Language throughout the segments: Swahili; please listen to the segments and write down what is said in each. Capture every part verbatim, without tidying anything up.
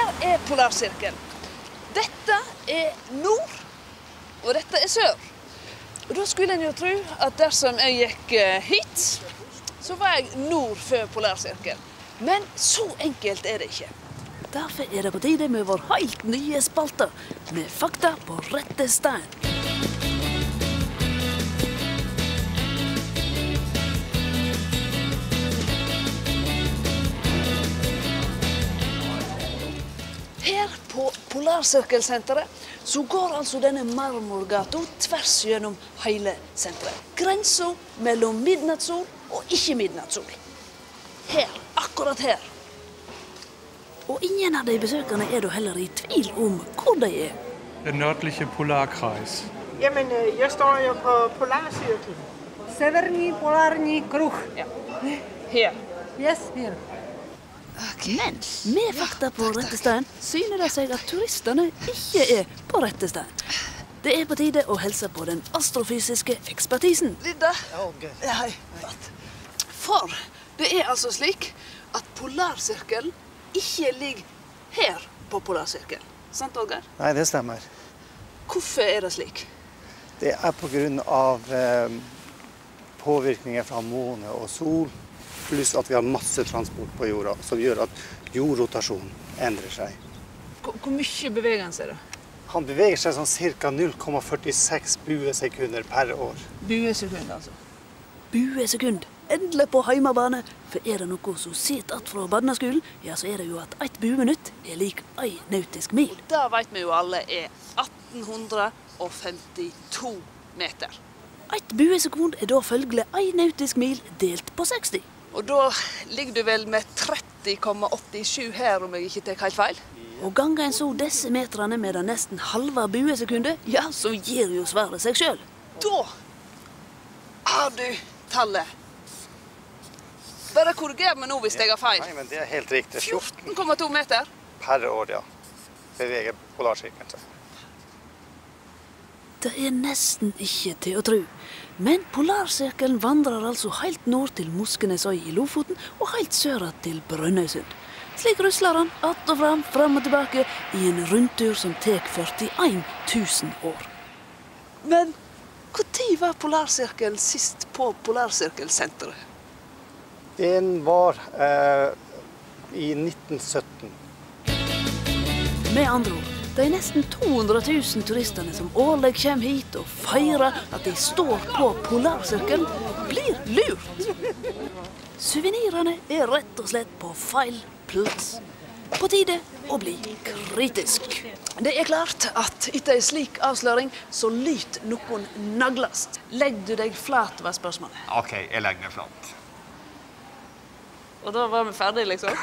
Her er polarsirkelen. Dette er nord, og dette er sør. Og da skulle en jo tro at dersom jeg gikk hit, så var jeg nord for polarsirkelen. Men så enkelt er det ikke. Derfor er det på tide med vår helt nye spalte, med fakta på rette stein. Her på Polarsirkelsenteret så går altså denne marmorgata tvers gjennom hele senteret. Grensen mellom midnattssol og ikke midnattssol. Her, akkurat her. Og ingen av de besøkende er da heller i tvil om hvor de er. Den nordlige polarkreis. Jamen, jeg står jo på Polarsirkelen. Severny polarny kruh. Ja. Her. Yes, her. Okay. Men med fakta på rette stein syner det seg at turistene ikke er på rette stein. Det er på tide å helse på den astrofysiske ekspertisen. Lidda. Ja, hei. For det er altså slik at polarsirkelen ikke ligger her på polarsirkelen. Sant, Olgar? Nei, det stemmer. Hvorfor er det slik? Det er på grunn av eh, påvirkninger fra måne og sol, pluss at vi har masse transport på jorda, som gjør at jordrotasjonen endrer seg. Hvor, hvor mye beveger han seg da? Han beveger seg sånn ca. null komma førtiseks buesekunder per år. Buesekund, altså. Buesekund. Endelig på heimebane. For er det noe som sitter att fra barneskolen, ja, så er det jo at ett bueminutt er lik ei nautisk mil. Det vet vi jo alle er atten femtito meter. Ett buesekund er da følgelig ei nautisk mil delt på seksti. Og da ligger du vel med tretti komma åttisju her, om jeg ikke tar helt feil. Og ganger en så disse metrene med det nesten halve buesekundet, ja, så gir jo svaret seg selv. Da har du tallet. Bare korriger meg nå hvis jeg har feil. Nei, men det er helt riktig. fjorten komma to meter. Per år, ja. Beveger polarsirkelen seg. Det er nesten ikke til å tro. Men polarsirkelen vandrer altså helt nord til Moskenesøy i Lofoten og helt sør til Brønnøysund. Slik rusler han att og fram, fram og tilbake i en rundtur som tek førtien tusen år. Men hvor tid var polarsirkelen sist på Polarsirkelsenteret? Den var eh, i nitten sytten. Med andre ord, det er nesten to hundre tusen turistene som årlig kommer hit og feirer at de står på polarsirkelen, blir lurt. Suvenirene er rett og slett på feil plass. På tide å bli kritisk. Det er klart at etter en slik avsløring så lyt noen naglast. Legg du deg flat, var spørsmålet. Ok, jeg legger meg flat. Og da var vi ferdige, liksom?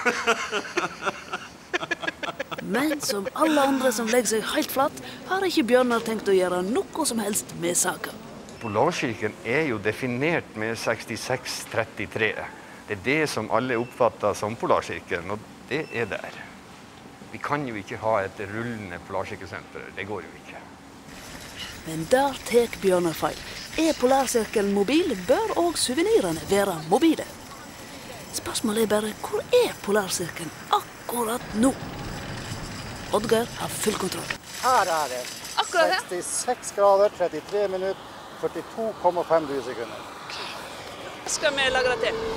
Men som alle andre som legger seg helt flatt, har ikke Bjørnar tenkt å gjøre noe som helst med saken. Polarsirkelen er jo definert med sekstiseks trettitre. Det er det som alle oppfatter som polarsirkelen, og det er der. Vi kan jo ikke ha et rullende polarsirkelsenter, det går jo ikke. Men der tek Bjørnar feil. Er polarsirkelen mobil, bør også suvenirene være mobile. Spørsmålet er bare, hvor er polarsirkelen akkurat nå? Oddgeir har full kontroll. Her er det. Akkurat her? sekstiseks grader, trettitre minutter, førtito komma fem sekunder. Skal vi lage det til?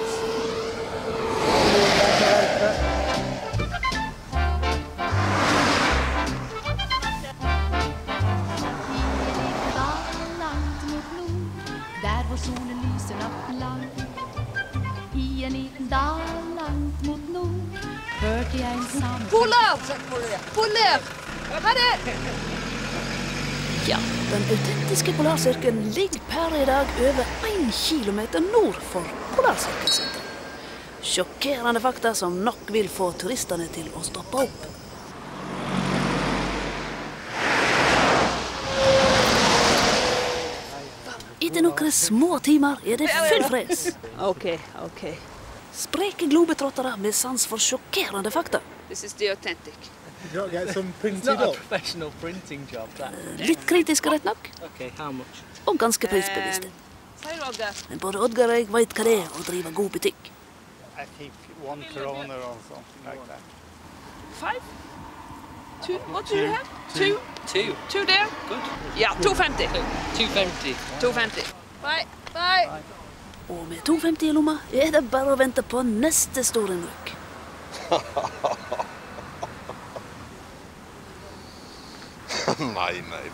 Langt mot nord, der hvor solen lyser natten lang. I en liten dal langt mot nord, hørte jeg en sang. Polar! Polar! Her er! Ja, den autentiske polarsirkelen ligger per i dag over en kilometer nord for Polarsirkelsenteret. Sjokkerende fakta som nok vil få turistene til å stoppe opp. Etter noen små timer er det full fres. Ok, ok. Spreke globetrottere med sans for sjokkerende fakta. This is the authentic. You get some printed It's not a up. professional printing job, that. Litt kritisk rett nok, Okay, how much? og ganske prisbevisste. Men både Oddgeir og jeg vet hva det er å drive god butikk. I think one kroner or something like that. Five? Two, what do you have? Two? Two. Two there? Good. Ja, to femti. Two fifty. to femti. Bye. Bye. Og med to femti i lomma er det bare å vente på neste store rykk. Nei, nei.